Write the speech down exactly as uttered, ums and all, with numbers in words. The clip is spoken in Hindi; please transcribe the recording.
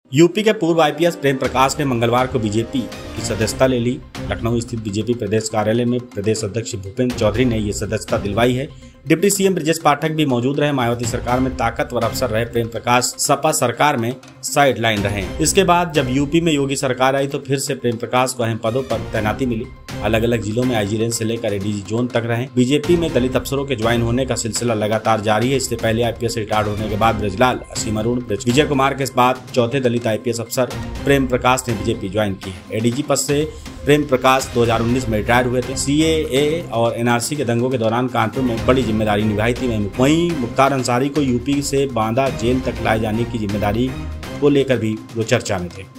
यूपी के पूर्व आईपीएस प्रेम प्रकाश ने मंगलवार को बीजेपी की सदस्यता ले ली। लखनऊ स्थित बीजेपी प्रदेश कार्यालय में प्रदेश अध्यक्ष भूपेंद्र चौधरी ने ये सदस्यता दिलवाई है। डिप्टी सीएम ब्रजेश पाठक भी मौजूद रहे। मायावती सरकार में ताकतवर अफसर रहे प्रेम प्रकाश सपा सरकार में साइड लाइन रहे। इसके बाद जब यूपी में योगी सरकार आई तो फिर से प्रेम प्रकाश को अहम पदों पर तैनाती मिली। अलग अलग जिलों में आईजी रेंज से लेकर एडीजी जोन तक रहे। बीजेपी में दलित अफसरों के ज्वाइन होने का सिलसिला लगातार जारी है। इससे पहले आईपीएस रिटायर्ड होने के बाद ब्रजलाल, असीम अरुण, विजय कुमार के बाद चौथे दलित आईपीएस अफसर प्रेम प्रकाश ने बीजेपी ज्वाइन की है। एडीजी पद से प्रेम प्रकाश दो हज़ार उन्नीस में रिटायर हुए थे। सीएए और एनआरसी के दंगों के दौरान कानपुर में बड़ी जिम्मेदारी निभाई थी। वहीं मुख्तार अंसारी को यूपी से बांदा जेल तक लाए जाने की जिम्मेदारी को लेकर भी वो चर्चा में थे।